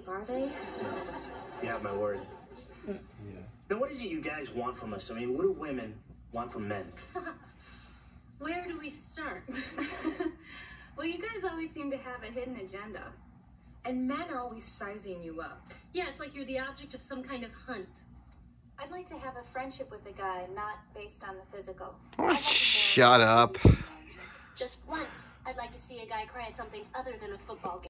shape, are they? You have my word. Yeah. Now, what is it you guys want from us? I mean, what do women want from men? Where do we start? Well, you guys always seem to have a hidden agenda. And men are always sizing you up. Yeah, it's like you're the object of some kind of hunt. I'd like to have a friendship with a guy, not based on the physical. Oh, shut up. Just once, I'd like to see a guy cry at something other than a football game.